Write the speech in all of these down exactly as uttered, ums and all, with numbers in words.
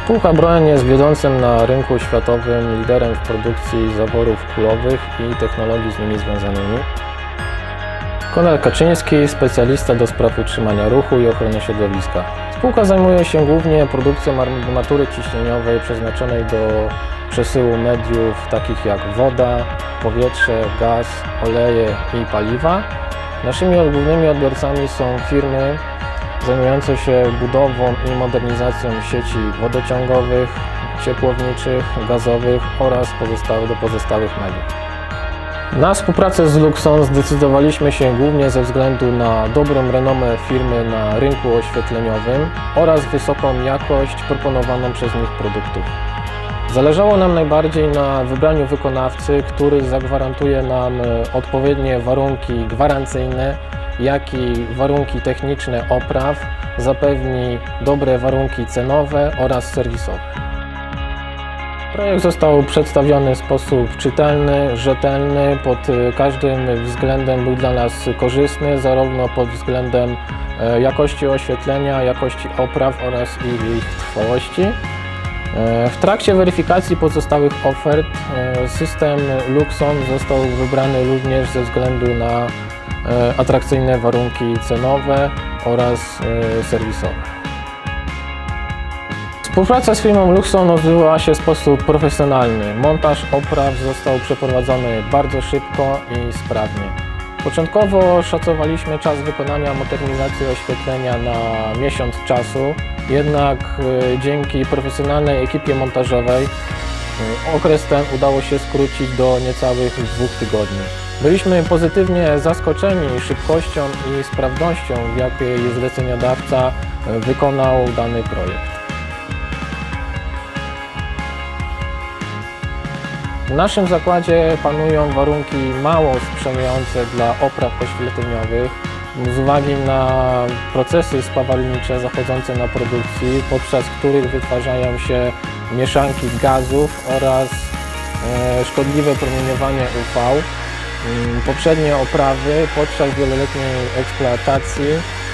Spółka Broń jest wiodącym na rynku światowym liderem w produkcji zaworów kulowych i technologii z nimi związanymi. Konrad Kaczyński, specjalista do spraw utrzymania ruchu i ochrony środowiska. Spółka zajmuje się głównie produkcją armatury ciśnieniowej przeznaczonej do przesyłu mediów takich jak woda, powietrze, gaz, oleje i paliwa. Naszymi głównymi odbiorcami są firmy zajmujące się budową i modernizacją sieci wodociągowych, ciepłowniczych, gazowych oraz pozostałych do pozostałych mediów. Na współpracę z Luxon zdecydowaliśmy się głównie ze względu na dobrą renomę firmy na rynku oświetleniowym oraz wysoką jakość proponowaną przez nich produktów. Zależało nam najbardziej na wybraniu wykonawcy, który zagwarantuje nam odpowiednie warunki gwarancyjne, jak i warunki techniczne opraw, zapewni dobre warunki cenowe oraz serwisowe. Projekt został przedstawiony w sposób czytelny, rzetelny, pod każdym względem był dla nas korzystny, zarówno pod względem jakości oświetlenia, jakości opraw oraz ich trwałości. W trakcie weryfikacji pozostałych ofert system Luxon został wybrany również ze względu na atrakcyjne warunki cenowe oraz serwisowe. Współpraca z firmą Luxon odbyła się w sposób profesjonalny. Montaż opraw został przeprowadzony bardzo szybko i sprawnie. Początkowo szacowaliśmy czas wykonania modernizacji oświetlenia na miesiąc czasu, jednak dzięki profesjonalnej ekipie montażowej okres ten udało się skrócić do niecałych dwóch tygodni. Byliśmy pozytywnie zaskoczeni szybkością i sprawnością, w jakiej zleceniodawca wykonał dany projekt. W naszym zakładzie panują warunki mało sprzyjające dla opraw oświetleniowych z uwagi na procesy spawalnicze zachodzące na produkcji, podczas których wytwarzają się mieszanki gazów oraz szkodliwe promieniowanie U V. Poprzednie oprawy podczas wieloletniej eksploatacji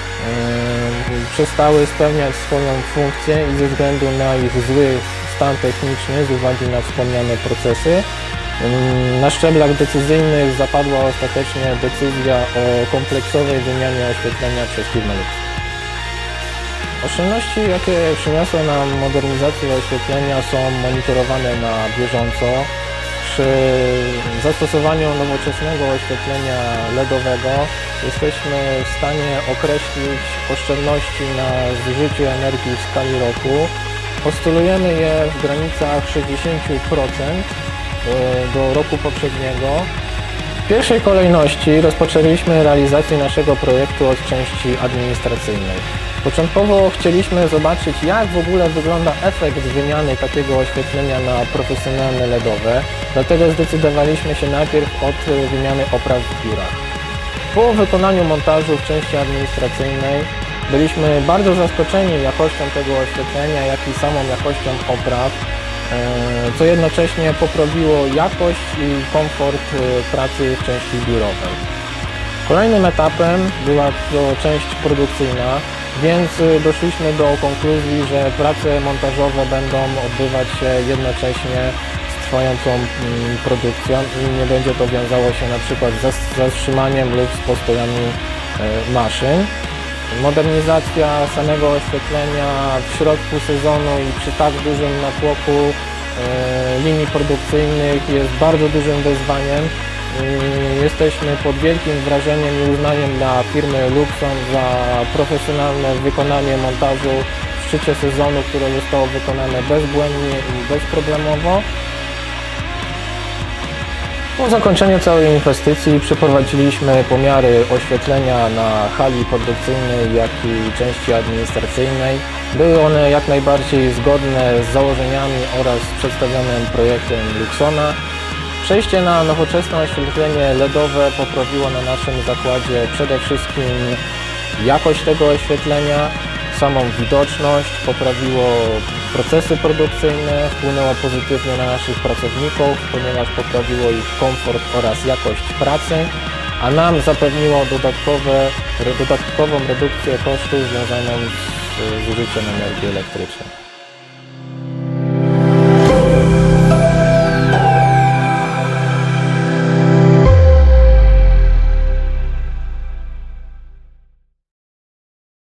przestały spełniać swoją funkcję i ze względu na ich zły stan techniczny, z uwagi na wspomniane procesy, na szczeblach decyzyjnych zapadła ostatecznie decyzja o kompleksowej wymianie oświetlenia przez firmę Luxon. Oszczędności, jakie przyniosła nam modernizacja oświetlenia, są monitorowane na bieżąco. Przy zastosowaniu nowoczesnego oświetlenia LEDowego jesteśmy w stanie określić oszczędności na zużyciu energii w skali roku. Postulujemy je w granicach sześćdziesiąt procent do roku poprzedniego. W pierwszej kolejności rozpoczęliśmy realizację naszego projektu od części administracyjnej. Początkowo chcieliśmy zobaczyć, jak w ogóle wygląda efekt wymiany takiego oświetlenia na profesjonalne LEDowe, dlatego zdecydowaliśmy się najpierw od wymiany opraw w biurach. Po wykonaniu montażu w części administracyjnej byliśmy bardzo zaskoczeni jakością tego oświetlenia, jak i samą jakością opraw, co jednocześnie poprawiło jakość i komfort pracy w części biurowej. Kolejnym etapem była to część produkcyjna, więc doszliśmy do konkluzji, że prace montażowe będą odbywać się jednocześnie z trwającą produkcją i nie będzie to wiązało się na przykład z zatrzymaniem lub z postojami maszyn. Modernizacja samego oświetlenia w środku sezonu i przy tak dużym natłoku linii produkcyjnych jest bardzo dużym wyzwaniem. Jesteśmy pod wielkim wrażeniem i uznaniem dla firmy Luxon za profesjonalne wykonanie montażu w szczycie sezonu, które zostało wykonane bezbłędnie i bezproblemowo. Po zakończeniu całej inwestycji przeprowadziliśmy pomiary oświetlenia na hali produkcyjnej, jak i części administracyjnej. Były one jak najbardziej zgodne z założeniami oraz przedstawionym projektem Luxona. Przejście na nowoczesne oświetlenie LEDowe poprawiło na naszym zakładzie przede wszystkim jakość tego oświetlenia, samą widoczność, poprawiło procesy produkcyjne, wpłynęło pozytywnie na naszych pracowników, ponieważ poprawiło ich komfort oraz jakość pracy, a nam zapewniło dodatkowe, dodatkową redukcję kosztów związaną z zużyciem energii elektrycznej.